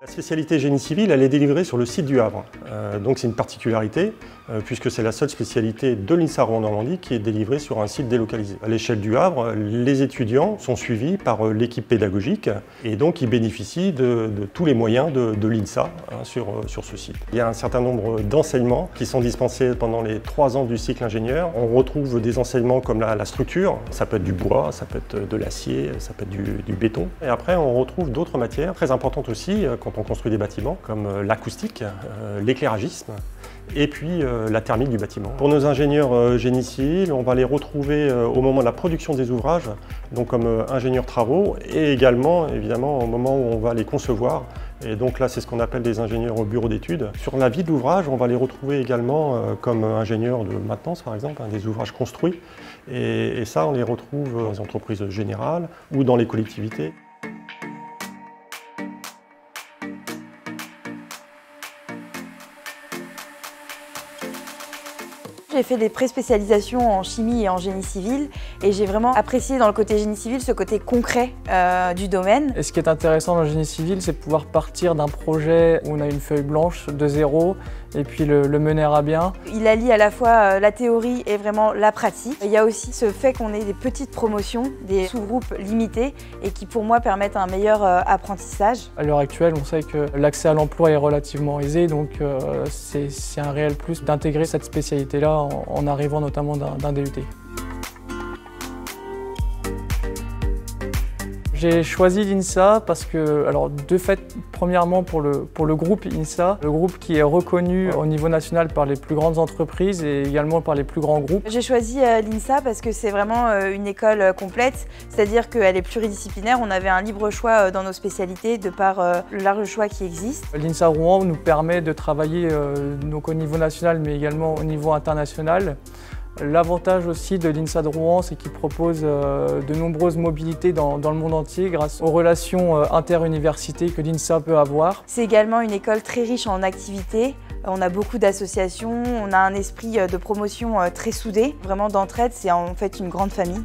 La spécialité génie civil, elle est délivrée sur le site du Havre. Donc c'est une particularité, puisque c'est la seule spécialité de l'INSA Rouen-Normandie qui est délivrée sur un site délocalisé. À l'échelle du Havre, les étudiants sont suivis par l'équipe pédagogique et donc ils bénéficient de tous les moyens de l'INSA sur ce site. Il y a un certain nombre d'enseignements qui sont dispensés pendant les 3 ans du cycle ingénieur. On retrouve des enseignements comme la structure, ça peut être du bois, ça peut être de l'acier, ça peut être du béton. Et après on retrouve d'autres matières très importantes aussi quand on construit des bâtiments, comme l'acoustique, l'éclairagisme et puis la thermique du bâtiment. Pour nos ingénieurs génie civil, on va les retrouver au moment de la production des ouvrages, donc comme ingénieurs travaux, et également évidemment au moment où on va les concevoir. Et donc là, c'est ce qu'on appelle des ingénieurs au bureau d'études. Sur la vie de l'ouvrage, on va les retrouver également comme ingénieurs de maintenance, par exemple, des ouvrages construits. Et ça, on les retrouve dans les entreprises générales ou dans les collectivités. J'ai fait des pré-spécialisations en chimie et en génie civil et j'ai vraiment apprécié dans le côté génie civil ce côté concret du domaine. Et ce qui est intéressant dans le génie civil, c'est de pouvoir partir d'un projet où on a une feuille blanche de zéro et puis le mener à bien. Il allie à la fois la théorie et vraiment la pratique. Il y a aussi ce fait qu'on ait des petites promotions, des sous-groupes limités et qui pour moi permettent un meilleur apprentissage. À l'heure actuelle, on sait que l'accès à l'emploi est relativement aisé, donc c'est un réel plus d'intégrer cette spécialité-là en arrivant notamment d'un DUT. J'ai choisi l'INSA parce que, alors de fait, premièrement pour le groupe INSA, le groupe qui est reconnu au niveau national par les plus grandes entreprises et également par les plus grands groupes. J'ai choisi l'INSA parce que c'est vraiment une école complète, c'est-à-dire qu'elle est pluridisciplinaire. On avait un libre choix dans nos spécialités de par le large choix qui existe. L'INSA Rouen nous permet de travailler donc au niveau national mais également au niveau international. L'avantage aussi de l'INSA de Rouen, c'est qu'il propose de nombreuses mobilités dans le monde entier grâce aux relations interuniversités que l'INSA peut avoir. C'est également une école très riche en activités. On a beaucoup d'associations, on a un esprit de promotion très soudé. Vraiment d'entraide, c'est en fait une grande famille.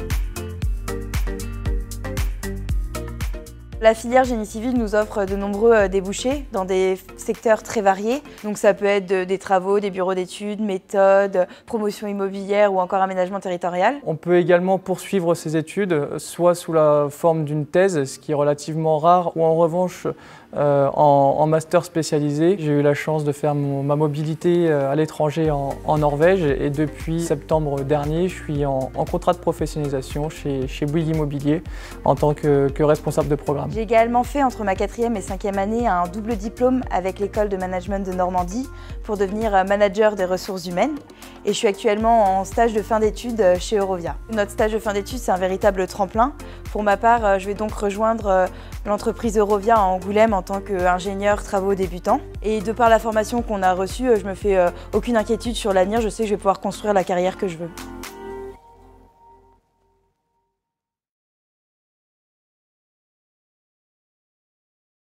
La filière génie civil nous offre de nombreux débouchés dans des secteurs très variés. Donc ça peut être des travaux, des bureaux d'études, méthodes, promotion immobilière ou encore aménagement territorial. On peut également poursuivre ses études, soit sous la forme d'une thèse, ce qui est relativement rare, ou en revanche en master spécialisé. J'ai eu la chance de faire ma mobilité à l'étranger en Norvège et depuis septembre dernier, je suis en contrat de professionnalisation chez Bouygues Immobilier en tant que responsable de programme. J'ai également fait entre ma 4e et 5e année un double diplôme avec l'école de management de Normandie pour devenir manager des ressources humaines et je suis actuellement en stage de fin d'études chez Eurovia. Notre stage de fin d'études, c'est un véritable tremplin. Pour ma part, je vais donc rejoindre l'entreprise Eurovia à Angoulême en tant qu'ingénieur travaux débutant. Et de par la formation qu'on a reçue, je me fais aucune inquiétude sur l'avenir, je sais que je vais pouvoir construire la carrière que je veux.